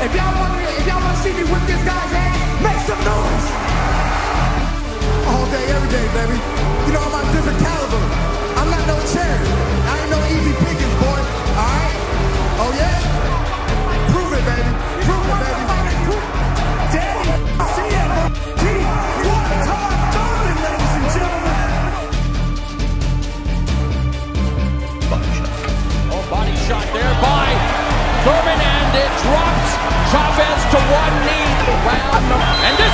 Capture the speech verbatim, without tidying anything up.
If y'all want to, if y'all want to see me whip this guy's ass, make some noise. All day, every day, baby. You know I'm a different caliber. I'm not no cherry. I ain't no easy pickings, boy. All right? Oh yeah? Prove it, baby. Prove it, baby. Daddy, see it, T. One time Thurman, ladies and gentlemen. Oh, body shot there by Thurman, and it drops Chavez to one knee. Round, and this